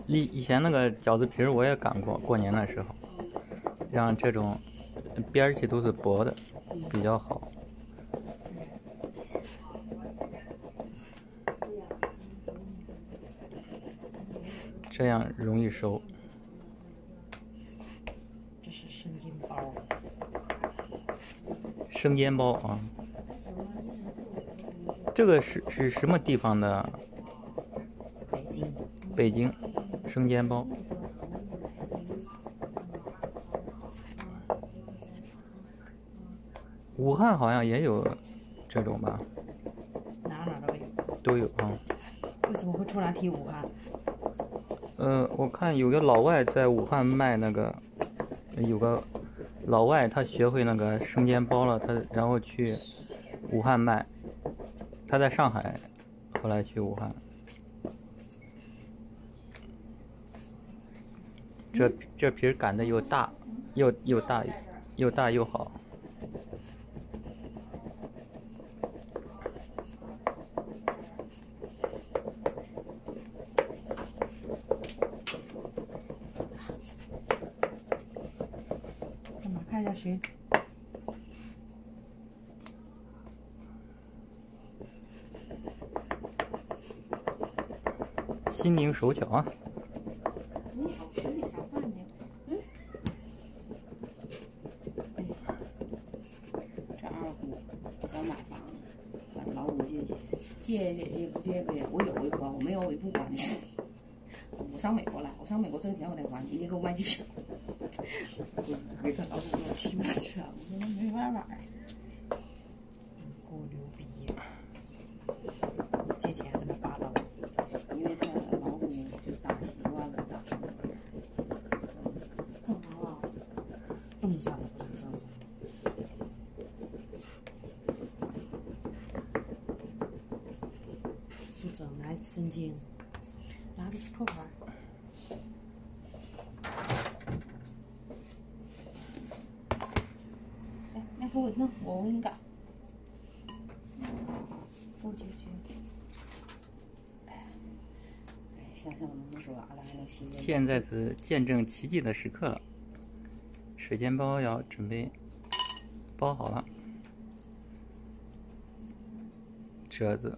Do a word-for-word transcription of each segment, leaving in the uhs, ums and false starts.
以以前那个饺子皮儿我也擀过，过年的时候，让这种边儿起都是薄的，比较好。这样容易收。 这是生煎包。 生煎包啊，这个是是什么地方的？ 北京。 北京生煎包。武汉好像也有这种吧？ 哪哪都有。 都有啊。 为什么会突然提武汉？ 呃，我看有个老外在武汉卖那个，有个老外他学会那个生煎包了，他然后去武汉卖。他在上海，后来去武汉。这这皮儿擀的又大，又又大，又大又好。 干嘛看下去？ 心灵手巧啊！ 你好，吃点啥饭呢？嗯。这二姑刚买房，把老五借借，借也借，不借不借。我有一颗，我没有我也不还你。我上美国来，我上美国挣钱我得还你，你给我买机票。别看老五给我气我去了，我说没办法。给我牛逼呀！借钱这么霸道，因为他老五就打习惯了，打什么？怎么了？冻伤了，不是正常。不整来生煎，拿个破碗。来，来给我弄，我给你擀。给我解决。想想我们说完了，还能新的。 现在是见证奇迹的时刻了，水煎包要准备包好了，褶子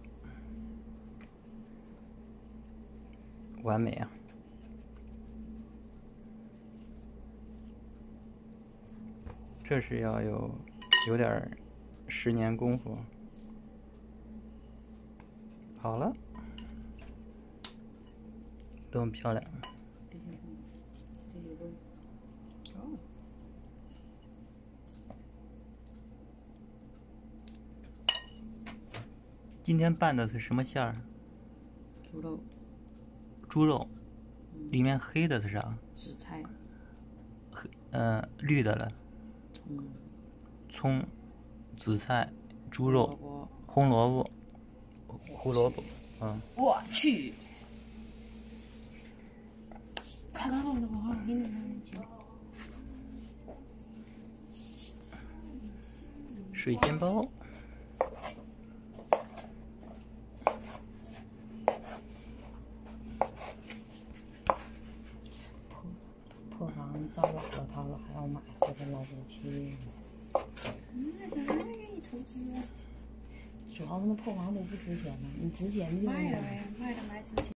完美啊！这是要有有点十年功夫。好了。都很漂亮。今天拌的是什么馅儿？ 猪肉。 猪肉，里面黑的是啥？ 紫菜。 黑，呃，绿的了。 葱。 葱，紫菜，猪肉，红萝卜，胡萝卜，嗯。 我去。看看我的广告，给你看去。 水煎包。 破破房造老了，套了还要买，这个老不去。那咱还愿意投资啊？主要是那破房都不值钱呢，你值钱的就卖了呗，卖了卖值钱。